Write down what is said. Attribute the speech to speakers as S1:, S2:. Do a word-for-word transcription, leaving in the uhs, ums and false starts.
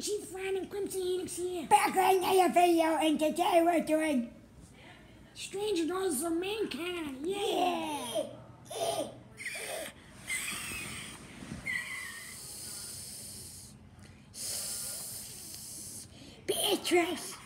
S1: Chief Ryan Clemson Phoenix here.
S2: Back with another video, and today we're doing
S1: Strange Adventures of Mankind. Yeah.
S2: Beatrice.